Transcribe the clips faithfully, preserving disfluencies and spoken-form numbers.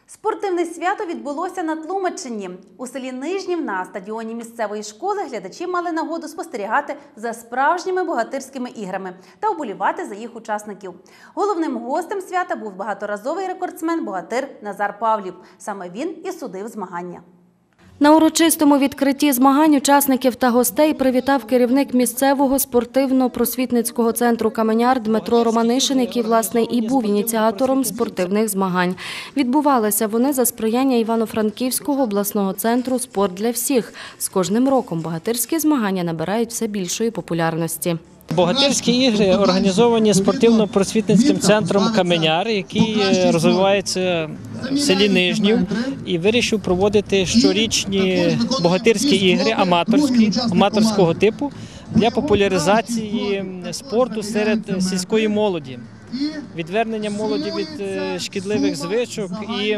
Спортивне свято відбулося на Тлумаччині. У селі Нижнів на стадіоні місцевої школи глядачі мали нагоду спостерігати за справжніми богатирськими іграми та вболівати за їх учасників. Головним гостем свята був багаторазовий рекордсмен-богатир Назар Павлів. Саме він і судив змагання. На урочистому відкритті змагань учасників та гостей привітав керівник місцевого спортивно-просвітницького центру «Каменяр» Дмитро Романишин, який, власне, і був ініціатором спортивних змагань. Відбувалися вони за сприяння Івано-Франківського обласного центру «Спорт для всіх». З кожним роком богатирські змагання набирають все більшої популярності. Богатирські ігри організовані спортивно-просвітницьким центром «Каменяр», який розвивається в селі Нижнів, і вирішив проводити щорічні богатирські ігри аматорські, аматорського типу для популяризації спорту серед сільської молоді, відвернення молоді від шкідливих звичок і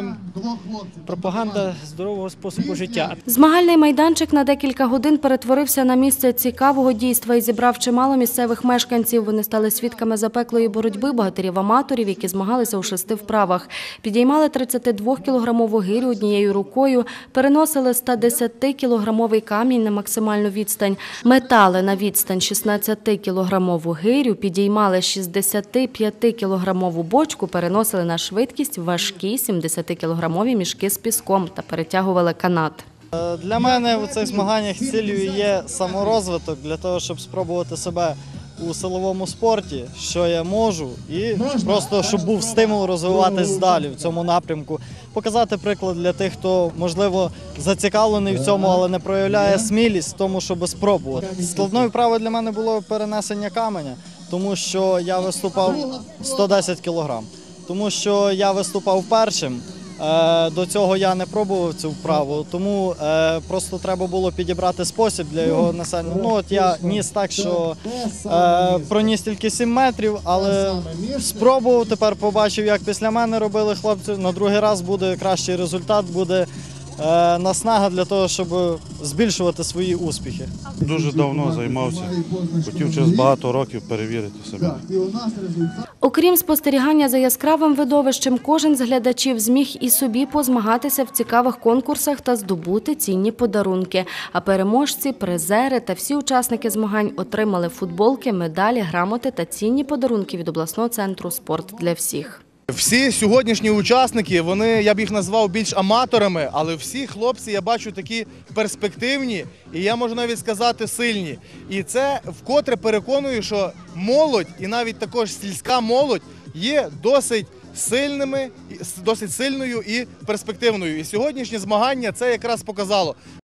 пропаганда здорового способу життя. Змагальний майданчик на декілька годин перетворився на місце цікавого дійства і зібрав чимало місцевих мешканців. Вони стали свідками запеклої боротьби богатирів-аматорів, які змагалися у шести вправах. Підіймали тридцятидвокілограмову гирю однією рукою, переносили стодесятикілограмовий камінь на максимальну відстань, метали на відстань шістнадцятикілограмову гирю, підіймали шістдесятип'ятикілограмову бочку, переносили на швидкість важкі сімдесятикілограмові мішки з піском та перетягували канат. Для мене у цих змаганнях цілею є саморозвиток, для того, щоб спробувати себе у силовому спорті, що я можу, і просто, щоб був стимул розвиватись далі в цьому напрямку. Показати приклад для тих, хто, можливо, зацікавлений в цьому, але не проявляє смілість в тому, щоб спробувати. Складною вправою для мене було перенесення каменя, тому що я виступав сто десять кілограм. Тому що я виступав першим, до цього я не пробував цю вправу, тому просто треба було підібрати спосіб для його несення. Ну от я ніс так, що проніс тільки сім метрів, але спробував, тепер побачив, як після мене робили хлопці. На другий раз буде кращий результат, буде наснага для того, щоб збільшувати свої успіхи. Дуже давно займався, хотів через багато років перевірити себе. Окрім спостерігання за яскравим видовищем, кожен з глядачів зміг і собі позмагатися в цікавих конкурсах та здобути цінні подарунки. А переможці, призери та всі учасники змагань отримали футболки, медалі, грамоти та цінні подарунки від обласного центру «Спорт для всіх». Всі сьогоднішні учасники, вони, я б їх назвав більш аматорами, але всі хлопці, я бачу, такі перспективні і, я можу навіть сказати, сильні. І це вкотре переконую, що молодь, і навіть також сільська молодь, є досить сильними, досить сильною і перспективною. І сьогоднішнє змагання це якраз показало.